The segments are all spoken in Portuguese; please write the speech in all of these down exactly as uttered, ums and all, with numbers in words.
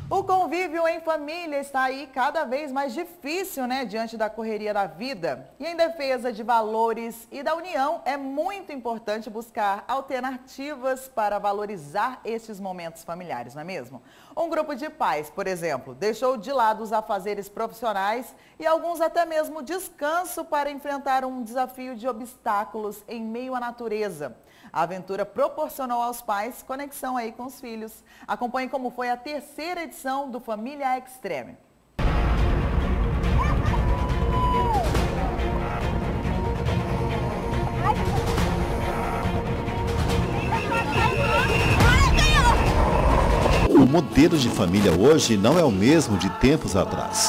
O convívio em família está aí cada vez mais difícil, né, diante da correria da vida. E em defesa de valores e da união, é muito importante buscar alternativas para valorizar estes momentos familiares, não é mesmo? Um grupo de pais, por exemplo, deixou de lado os afazeres profissionais e alguns até mesmo descanso para enfrentar um desafio de obstáculos em meio à natureza. A aventura proporcionou aos pais conexão aí com os filhos. Acompanhe como foi a terceira edição do Família Extreme. O modelo de família hoje não é o mesmo de tempos atrás.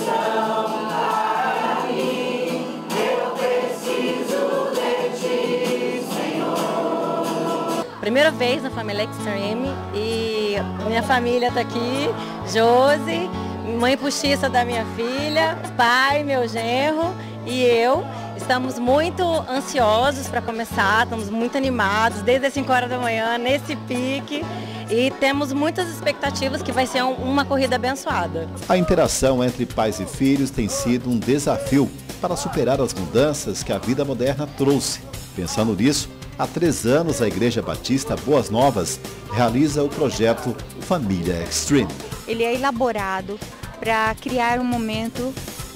Primeira vez na Família Extreme e minha família está aqui, Josi, mãe postiça da minha filha, pai, meu genro e eu. Estamos muito ansiosos para começar, estamos muito animados desde as cinco horas da manhã, nesse pique. E temos muitas expectativas que vai ser um, uma corrida abençoada. A interação entre pais e filhos tem sido um desafio para superar as mudanças que a vida moderna trouxe. Pensando nisso, há três anos a Igreja Batista Boas Novas realiza o projeto Família Extreme. Ele é elaborado para criar um momento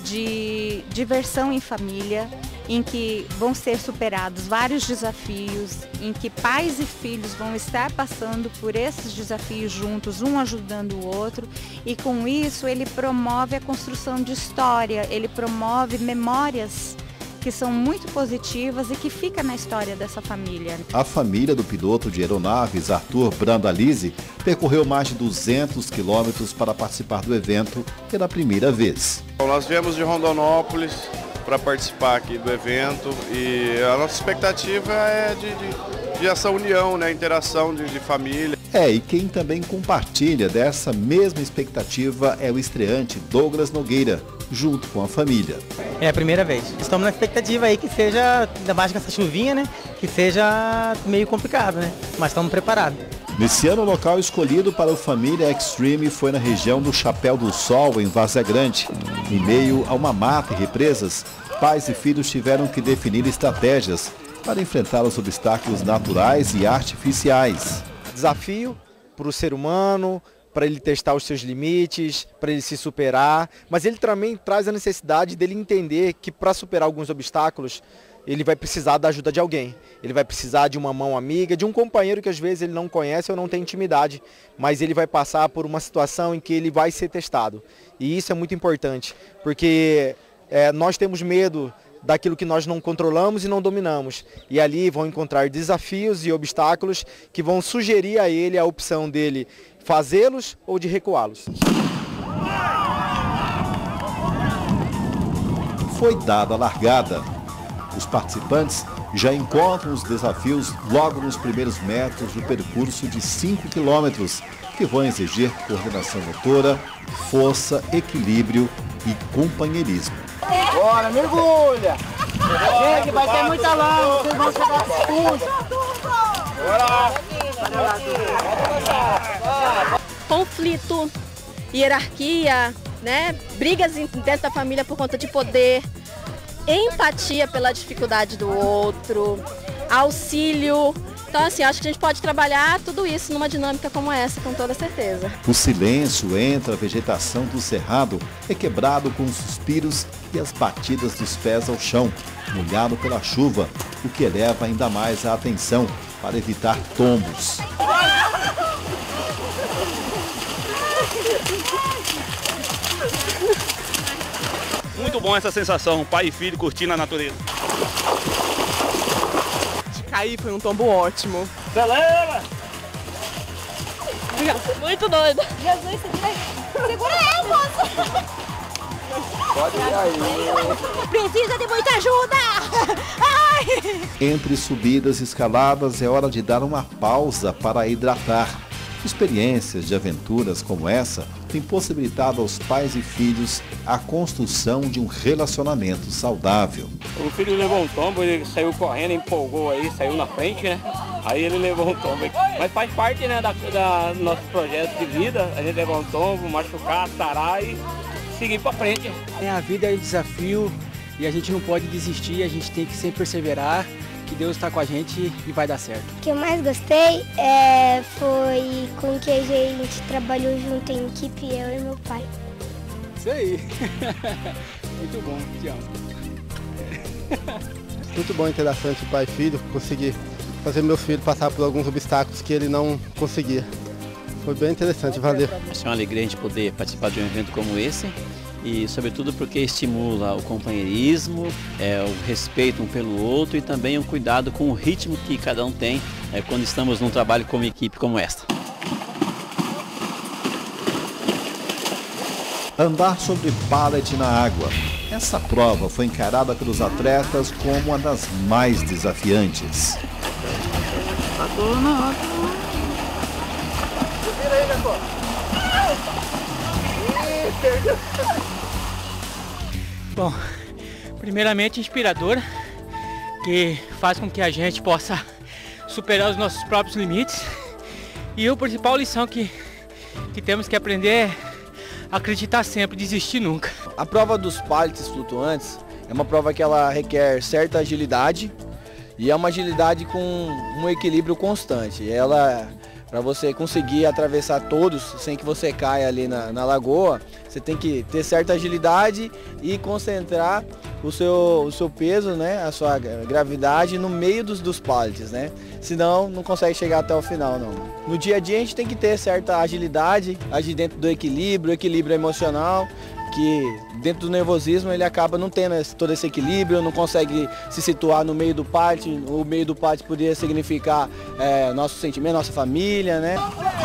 de diversão em família, em que vão ser superados vários desafios, em que pais e filhos vão estar passando por esses desafios juntos, um ajudando o outro, e com isso ele promove a construção de história, ele promove memórias que são muito positivas e que fica na história dessa família. A família do piloto de aeronaves Arthur Brandalize percorreu mais de duzentos quilômetros para participar do evento pela primeira vez. Bom, nós viemos de Rondonópolis para participar aqui do evento e a nossa expectativa é de, de, de essa união, né, interação de, de família. É, e quem também compartilha dessa mesma expectativa é o estreante Douglas Nogueira, junto com a família. É a primeira vez. Estamos na expectativa aí que seja, ainda mais com essa chuvinha, né, que seja meio complicado, né, mas estamos preparados. Nesse ano, o local escolhido para o Família Extreme foi na região do Chapéu do Sol, em Várzea Grande. Em meio a uma mata e represas, pais e filhos tiveram que definir estratégias para enfrentar os obstáculos naturais e artificiais. Desafio para o ser humano, para ele testar os seus limites, para ele se superar, mas ele também traz a necessidade dele entender que para superar alguns obstáculos, ele vai precisar da ajuda de alguém. Ele vai precisar de uma mão amiga, de um companheiro que às vezes ele não conhece ou não tem intimidade, mas ele vai passar por uma situação em que ele vai ser testado. E isso é muito importante, porque é, nós temos medo daquilo que nós não controlamos e não dominamos. E ali vão encontrar desafios e obstáculos que vão sugerir a ele a opção dele fazê-los ou de recuá-los. Foi dada a largada. Os participantes já encontram os desafios logo nos primeiros metros do percurso de cinco quilômetros, que vão exigir coordenação motora, força, equilíbrio e companheirismo. Bora, mergulha! Gente, vai ter muita lama, vocês vão chegar expulsos. Conflito, hierarquia, né? Brigas dentro da família por conta de poder, empatia pela dificuldade do outro, auxílio. Então, assim, acho que a gente pode trabalhar tudo isso numa dinâmica como essa, com toda certeza. O silêncio entre a vegetação do cerrado é quebrado com os suspiros e as batidas dos pés ao chão, molhado pela chuva, o que eleva ainda mais a atenção para evitar tombos. Muito bom essa sensação, pai e filho curtindo a natureza. Cair foi um tombo ótimo. Galera! Muito doido. Jesus, segura eu, moça! Pode ir aí. Precisa de muita ajuda! Ai! Entre subidas e escaladas é hora de dar uma pausa para hidratar. Experiências de aventuras como essa têm possibilitado aos pais e filhos a construção de um relacionamento saudável. O filho levou um tombo, ele saiu correndo, empolgou aí, saiu na frente, né? Aí ele levou um tombo. Mas faz parte, né, da, da nosso projeto de vida, a gente levar um tombo, machucar, sarar e seguir pra frente. A vida é um desafio e a gente não pode desistir, a gente tem que sempre perseverar, que Deus está com a gente e vai dar certo. O que eu mais gostei é, foi com que a gente trabalhou junto em equipe, eu e meu pai. Isso aí. Muito bom, te amo. Muito bom, interessante, pai e filho, conseguir fazer meu filho passar por alguns obstáculos que ele não conseguia. Foi bem interessante, valeu. É uma alegria a gente poder participar de um evento como esse e, sobretudo, porque estimula o companheirismo, é, o respeito um pelo outro e também o cuidado com o ritmo que cada um tem é, quando estamos num trabalho como equipe como esta. Andar sobre pallet na água. Essa prova foi encarada pelos atletas como uma das mais desafiantes. Bom, primeiramente inspiradora, que faz com que a gente possa superar os nossos próprios limites. E a principal lição que, que temos que aprender é acreditar sempre, desistir nunca. A prova dos pallets flutuantes é uma prova que ela requer certa agilidade e é uma agilidade com um equilíbrio constante. Ela, para você conseguir atravessar todos sem que você caia ali na, na lagoa, você tem que ter certa agilidade e concentrar o seu, o seu peso, né, a sua gravidade no meio dos, dos pallets, né? Senão não consegue chegar até o final, não. No dia a dia a gente tem que ter certa agilidade, agir dentro do equilíbrio, equilíbrio emocional, que dentro do nervosismo ele acaba não tendo todo esse equilíbrio, não consegue se situar no meio do pallet. O meio do pallet poderia significar é, nosso sentimento, nossa família, né?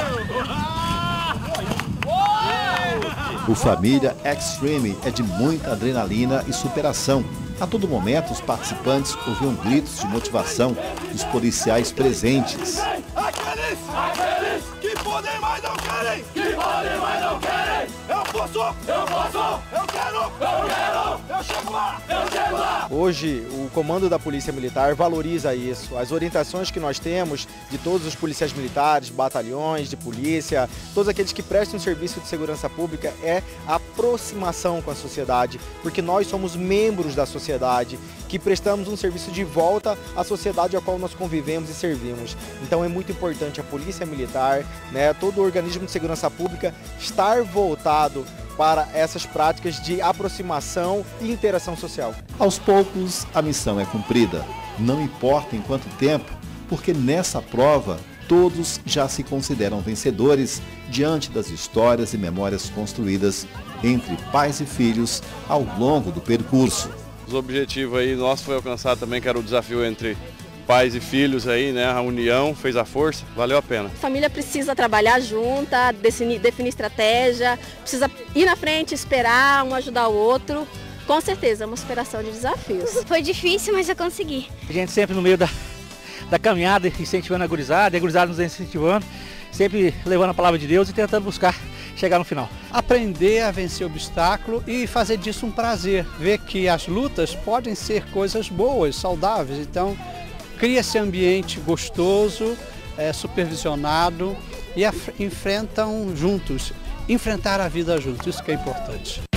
O Família Extreme é de muita adrenalina e superação. A todo momento, os participantes ouviam gritos de motivação dos policiais presentes. Aqueles, aqueles que podem, mas não querem, que podem, mas não querem. Eu posso, eu posso, eu quero, eu quero, eu chego lá, eu chego lá. Hoje, o comando da Polícia Militar valoriza isso. As orientações que nós temos de todos os policiais militares, batalhões de polícia, todos aqueles que prestam serviço de segurança pública é a aproximação com a sociedade, porque nós somos membros da sociedade, que prestamos um serviço de volta à sociedade a qual nós convivemos e servimos. Então é muito importante a Polícia Militar, né, todo o organismo de segurança pública estar voltado para essas práticas de aproximação e interação social. Aos poucos, a missão é cumprida. Não importa em quanto tempo, porque nessa prova todos já se consideram vencedores diante das histórias e memórias construídas entre pais e filhos ao longo do percurso. Os objetivos aí nosso foi alcançar também, que era o desafio entre pais e filhos aí, né? A união fez a força, valeu a pena. A família precisa trabalhar junta, definir, definir estratégia, precisa ir na frente, esperar, um ajudar o outro. Com certeza, é uma superação de desafios. Foi difícil, mas eu consegui. A gente sempre no meio da, da caminhada, incentivando a gurizada, e a gurizada nos incentivando, sempre levando a palavra de Deus e tentando buscar chegar no final. Aprender a vencer o obstáculo e fazer disso um prazer. Ver que as lutas podem ser coisas boas, saudáveis. Então, cria esse ambiente gostoso, é, supervisionado e enfrentam juntos. Enfrentar a vida juntos, isso que é importante.